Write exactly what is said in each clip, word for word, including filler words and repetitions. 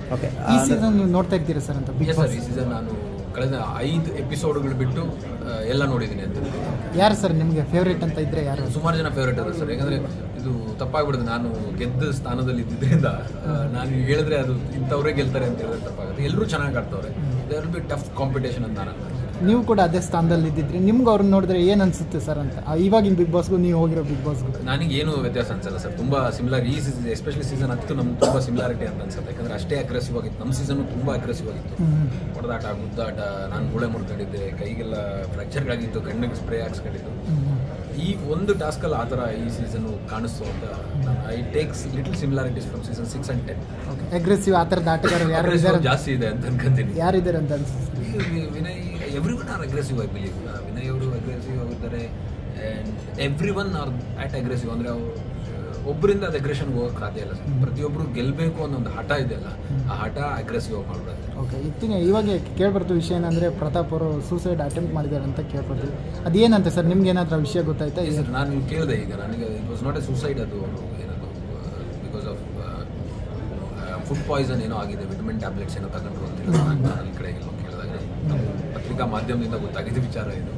Okay, ಈ season ನೋಡ್ತಾ ಇರ್ತೀರಾ ಸರ್ ಅಂತ? ಬಿಗ್ ಬಾಸ್ ಈ ಸೀಸನ್ ನಾನು ಕಳೆದ ಐದು ಎಪಿಸೋಡ್ಗಳು ಬಿಟ್ಟು ಎಲ್ಲ ನೋಡಿದ್ದೀನಿ ಅಂತ. ಯಾರು ಸರ್ ನಿಮಗೆ ಫೇವ್ರೇಟ್ ಅಂತ ಇದ್ರೆ ಯಾರು? ಸುಮಾರು ಜನ ಫೇವ್ರೇಟ್ ಅದ ಸರ್. ಯಾಕಂದರೆ ಇದು ತಪ್ಪಾಗ್ಬಿಡುತ್ತೆ, ನಾನು ಗೆದ್ದ ಸ್ಥಾನದಲ್ಲಿ ಇದ್ದಿದ್ದರಿಂದ ನಾನು ಹೇಳಿದ್ರೆ ಅದು ಇಂಥವ್ರೇ ಗೆಲ್ತಾರೆ ಅಂತ ಹೇಳಿದ್ರೆ ತಪ್ಪಾಗುತ್ತೆ. ಎಲ್ಲರೂ ಚೆನ್ನಾಗಿ ಆಡ್ತವ್ರೆ, there will be tough competition ಅಂತ ನಾನು. ನೀವು ಕೂಡ ಅದೇ ಸ್ಥಾನದಲ್ಲಿ ಇದ್ದಿದ್ರಿ, ನಿಮ್ಗೆ ಅವ್ರನ್ನ ನೋಡಿದ್ರೆ ಏನು ಅನಿಸುತ್ತೆ ಸರ್ ಅಂತ? ಇವಾಗಿನ ಬಿಗ್ ಬಾಸ್ಗೂ ನೀವು ಹೋಗಿರೋ ಬಿಗ್ ಬಾಸ್ಗೂ ನನಗೆ ಏನು ವ್ಯತ್ಯಾಸ ಅನ್ಸಲ್ಲ ಸರ್. ತುಂಬ ಸಿಮಿಲರ್ ಈ ಸೀಸನ್, ಎಸ್ಪೆಷಲಿ ಸೀಸನ್ ಹತ್ತು ನಮ್ಗೆ ತುಂಬ ಸಿಮಿಲಾರಿಟಿ ಅಂತ ಅನ್ಸುತ್ತೆ. ಯಾಕಂದರೆ ಅಷ್ಟೇ ಅಗ್ರೆಸಿವ್ ಆಗಿತ್ತು. ನಮ್ಮ ಸೀಸನ್ನು ತುಂಬ ಅಗ್ರೆಸಿವ್ ಆಗಿತ್ತು. ಹೊಡೆದಾಟ, ಗುದ್ದಾಟ, ನಾನು ಮೂಳೆ ಮುಡ್ಕೊಂಡಿದ್ದೆ, ಕೈಗೆಲ್ಲ ಫ್ರ್ಯಾಕ್ಚರ್ಗಳಾಗಿತ್ತು, ಕಣ್ಣಿಗೆ ಸ್ಪ್ರೇ ಹಾಕ್ಸ್ಕೊಂಡಿದ್ದು. ಈ ಒಂದು ಟಾಸ್ಕಲ್ಲಿ ಆ ಥರ ಈ ಸೀಸನ್ನು ಕಾಣಿಸ್ತು ಅಂತ ನಾನು I takes little similarities from season six and ten. Aggressive ಆ ಥರದ ಆಟಗಾರರು ಯಾರು ಇದ್ದಾರೆ? ಜಾಸ್ತಿ ಇದೆ ಅಂತ ಅನ್ಕೊಂತೀನಿ. ಯಾರಿದ್ದಾರೆ ಅಂತ ಅನ್ಸುತ್ತೆ? Vinay, everyone are aggressive I believe. Vinay ಅವರು ಅಗ್ರೆಸಿವ್ ಆಗಿದ್ದಾರೆ and everyone are at aggressive. ಅಂದರೆ ಅವರು ಒಬ್ಬರಿಂದ ಅದು ಅಗ್ರೆಷನ್ಗೆ ಹೋಗೋಕ್ಕೆ ಸಾಧ್ಯ ಇಲ್ಲ ಸರ್. ಪ್ರತಿಯೊಬ್ಬರು ಗೆಲ್ಲಬೇಕು ಅನ್ನೋ ಒಂದು ಹಠ ಇದೆಯಲ್ಲ, ಆ ಹಠ ಅಗ್ರೆಸಿವ್ ಆಗಿ ಮಾಡ್ಬಿಡುತ್ತೆ. ಓಕೆ, ಇತ್ತಿನ ಇವಾಗ ಕೇಳ್ಬರ್ತು ವಿಷಯ ಏನಂದರೆ ಪ್ರತಾಪ್ ಅವರು ಸೂಸೈಡ್ ಅಟೆಂಪ್ಟ್ ಮಾಡಿದ್ದಾರೆ ಅಂತ ಕೇಳ್ಬರ್ತೀವಿ. ಅದೇನಂತೆ ಸರ್, ನಿಮ್ಗೆ ಏನಾದರೂ ವಿಷಯ ಗೊತ್ತಾಯ್ತಾ? ಸರ್ ನಾನು ಕೇಳಿದೆ ಈಗ, ನನಗೆ it was not a suicide, ಅದು ಏನದು ಬಿಕಾಸ್ ಆಫ್ ಫುಡ್ ಪಾಯ್ಸನ್ ಏನೋ ಆಗಿದೆ, ವಿಟಮಿನ್ ಟ್ಯಾಬ್ಲೆಟ್ಸ್ ಏನೋ ತಗೊಂಡ್ರು ಅಂತಿಲ್ಲ. ನಾನು ನನ್ನ ಕಡೆಗೆಲ್ಲ ಕೇಳಿದಾಗ ನಮ್ಮ ಪತ್ರಿಕಾ ಮಾಧ್ಯಮದಿಂದ ಗೊತ್ತಾಗಿದ್ದ ವಿಚಾರ ಇದು.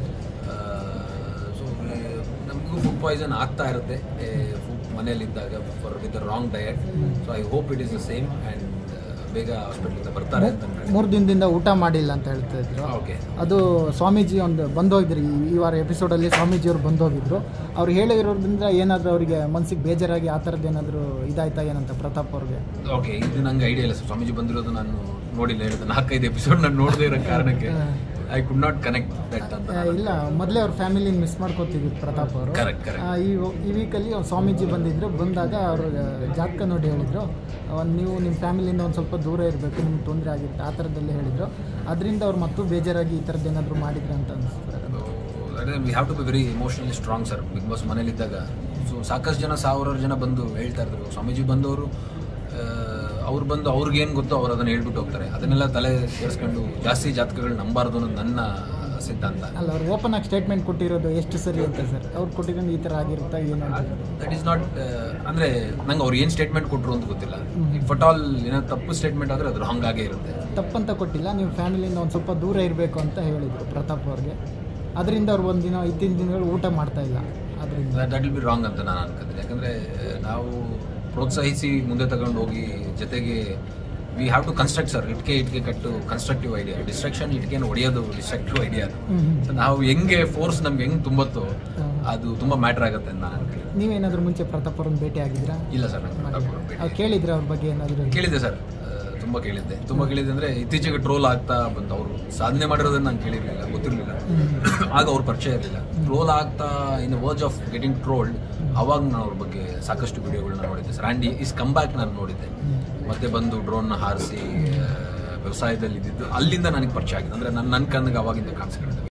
ಸೊ ನಮಗೂ ಫುಡ್ ಪಾಯ್ಸನ್ ಆಗ್ತಾ ಇರುತ್ತೆ ಫುಡ್ ಮನೆಯಲ್ಲಿದ್ದಾಗ for with the wrong diet. So I hope it is the same and ಬೇಗ ಹಾಸ್ಪಿಟಲಿಂದ ಬರ್ತಾರೆ ಅಂತ. ಮೂರು ದಿನದಿಂದ ಊಟ ಮಾಡಿಲ್ಲ ಅಂತ ಹೇಳ್ತಾ ಇದ್ರು. ಓಕೆ, ಅದು ಸ್ವಾಮೀಜಿ ಒಂದು ಬಂದೋಗಿದ್ರು ಈ ವಾರ ಎಪಿಸೋಡಲ್ಲಿ. ಸ್ವಾಮೀಜಿಯವರು ಬಂದೋಗಿದ್ರು. ಅವ್ರು ಹೇಳಿರೋದ್ರಿಂದ ಏನಾದರೂ ಅವರಿಗೆ ಮನಸ್ಸಿಗೆ ಬೇಜಾರಾಗಿ ಆ ಥರದ್ದು ಏನಾದರೂ ಇದಾಯ್ತಾ ಏನಂತ ಪ್ರತಾಪ್ ಅವ್ರಿಗೆ? ಓಕೆ, ಇದು ನಂಗೆ ಐಡಿಯಾ ಇಲ್ಲ ಸರ್. ಸ್ವಾಮೀಜಿ ಬಂದಿರೋದು ನಾನು ನೋಡಿಲ್ಲ. ಹೇಳಿದೆ ನಾಲ್ಕೈದು ಎಪಿಸೋಡ್ ನಾನು ನೋಡದೇ ಇರೋ ಕಾರಣಕ್ಕೆ I could not connect that ಅಂತ. ಇಲ್ಲ, ಮೊದಲೇ ಅವ್ರ ಫ್ಯಾಮಿಲಿನ ಮಿಸ್ ಮಾಡ್ಕೋತಿದ್ರು ಪ್ರತಾಪ್ ಅವರು. Correct correct. ಈ ಈ ವೀಕಲ್ಲಿ ಅವ್ರು ಸ್ವಾಮೀಜಿ ಬಂದಿದ್ರು. ಬಂದಾಗ ಅವರು ಜಾತಕ ನೋಡಿ ಹೇಳಿದರು, ನೀವು ನಿಮ್ಮ ಫ್ಯಾಮಿಲಿಯಿಂದ ಒಂದು ಸ್ವಲ್ಪ ದೂರ ಇರಬೇಕು, ನಿಮ್ಗೆ ತೊಂದರೆ ಆಗಿರುತ್ತೆ ಆ ಥರದ್ದೆಲ್ಲ ಹೇಳಿದರು. ಅದರಿಂದ ಅವ್ರು ಮತ್ತೂ ಬೇಜಾರಾಗಿ ಈ ಥರದ್ದು ಏನಾದರೂ ಮಾಡಿದ್ರು ಅಂತ ಅನಿಸ್ತಾರೆ. We have to be very emotionally strong sir. Bigg Boss ಮನೇಲಿದ್ದಾಗ ಸೊ ಸಾಕಷ್ಟು ಜನ, ಸಾವಿರಾರು ಜನ ಬಂದು ಹೇಳ್ತಾ ಇದ್ರು. ಸ್ವಾಮೀಜಿ ಬಂದವರು ಅವ್ರು ಬಂದು ಅವ್ರಿಗೇನು ಗೊತ್ತೋ ಅವ್ರು ಅದನ್ನು ಹೇಳ್ಬಿಟ್ಟು ಹೋಗ್ತಾರೆ. ಅದನ್ನೆಲ್ಲ ತಲೆ ಸೇರಿಸ್ಕೊಂಡು ಜಾಸ್ತಿ ಜಾತಕಗಳು ನಂಬಾರ್ದು ಅನ್ನೋದು ನನ್ನ ಸಿದ್ಧಾಂತ. ಅಲ್ಲ, ಅವ್ರು ಓಪನ್ ಆಗಿ ಸ್ಟೇಟ್ಮೆಂಟ್ ಕೊಟ್ಟಿರೋದು ಎಷ್ಟು ಸರಿ ಅಂತ ಸರ್? ಅವ್ರು ಕೊಟ್ಟಿರೋದು ಈ ಥರ ಆಗಿರುತ್ತಾ ಏನು? ದಟ್ ಈಸ್ ನಾಟ್, ಅಂದರೆ ನಂಗೆ ಅವ್ರು ಏನು ಸ್ಟೇಟ್ಮೆಂಟ್ ಕೊಟ್ಟರು ಅಂತ ಗೊತ್ತಿಲ್ಲ. ಇಫ್ ಅಟ್ ಆಲ್ ಏನೋ ತಪ್ಪು ಸ್ಟೇಟ್ಮೆಂಟ್ ಆದರೆ ಅದ್ರ ಹಂಗಾಗೇ ಇರುತ್ತೆ. ತಪ್ಪಂತ ಕೊಟ್ಟಿಲ್ಲ, ನೀವು ಫ್ಯಾಮಿಲಿಯಿಂದ ಒಂದು ಸ್ವಲ್ಪ ದೂರ ಇರಬೇಕು ಅಂತ ಹೇಳಿದರು ಪ್ರತಾಪ್ ಅವ್ರಿಗೆ. ಅದರಿಂದ ಅವ್ರು ಒಂದು ದಿನ ಇತ್ತಿನ ದಿನಗಳು ಊಟ ಮಾಡ್ತಾ ಇಲ್ಲ. ಅದರಿಂದ ದಟ್ ವಿಲ್ ಬಿ ರಾಂಗ್ ಅಂತ ನಾನು ಅನ್ಕೊಂತೀನಿ. ಯಾಕಂದರೆ ನಾವು ಪ್ರೋತ್ಸಾಹಿಸಿ ಮುಂದೆ ತಗೊಂಡು ಹೋಗಿ, ಜೊತೆಗೆ we have to construct sir. ಇಟ್ಕೆ ಇಟ್ಕೆ ಕಟ್ಟು ಕನ್ಸ್ಟ್ರಕ್ಟಿವ್ ಐಡಿಯಾ. ಡಿಸ್ಟ್ರಕ್ಷನ್ ಇಟ್ಕೆನ ಹೊಡೆಯೋದು ಡಿಸ್ಟ್ರಕ್ಟಿವ್ ಐಡಿಯಾ. ಸೊ ನಾವು ಹೆಂಗೆ ಫೋರ್ಸ್ ನಮ್ಗೆ ಹೆಂಗೆ ತುಂಬತ್ತೋ ಅದು ತುಂಬ ಮ್ಯಾಟ್ರ್ ಆಗುತ್ತೆ ಅಂತ ನಾನು ಅನ್ಕೊಂತೀನಿ. ನೀವೇನಾದರೂ ಮುಂಚೆ ಪ್ರತಾಪ್ ಅವ್ರನ್ನ ಭೇಟಿ ಆಗಿದ್ರಾ? ಇಲ್ಲ ಸರ್, ನಾನು ಕೇಳಿದ್ರೆ ಅವ್ರ ಬಗ್ಗೆ ಏನಾದರೂ? ಕೇಳಿದ್ದೆ ಸರ್, ತುಂಬ ಕೇಳಿದ್ದೆ ತುಂಬ ಕೇಳಿದ್ದೆ ಅಂದರೆ ಇತ್ತೀಚೆಗೆ ಟ್ರೋಲ್ ಆಗ್ತಾ ಬಂತು. ಅವರು ಸಾಧನೆ ಮಾಡಿರೋದನ್ನು ನಾನು ಕೇಳಿರಲಿಲ್ಲ, ಗೊತ್ತಿರಲಿಲ್ಲ. ಆಗ ಅವ್ರ ಪರಿಚಯ ಇರಲಿಲ್ಲ. ಟ್ರೋಲ್ ಆಗ್ತಾ in verge of getting trolled, ಅವಾಗ ನಾನು ಅವ್ರ ಬಗ್ಗೆ ಸಾಕಷ್ಟು ವಿಡಿಯೋಗಳನ್ನ ನೋಡಿದ್ದೆ ಸರ್. ಆ್ಯಂಡ್ ಇಸ್ ಕಮ್ ಬ್ಯಾಕ್ ನಾನು ನೋಡಿದ್ದೆ. ಮತ್ತೆ ಬಂದು ಡ್ರೋನ್ನ ಹಾರಿಸಿ ವ್ಯವಸಾಯದಲ್ಲಿ ಇದ್ದಿದ್ದು ಅಲ್ಲಿಂದ ನನಗೆ ಪರಿಚಯ ಆಗಿದೆ. ಅಂದರೆ ನನ್ನ ನನ್ನ ಕಣ್ಣಿಗೆ ಅವಾಗಿಂದ ಕಾಣಿಸ್ಕೊಂಡಿದ್ದೆ.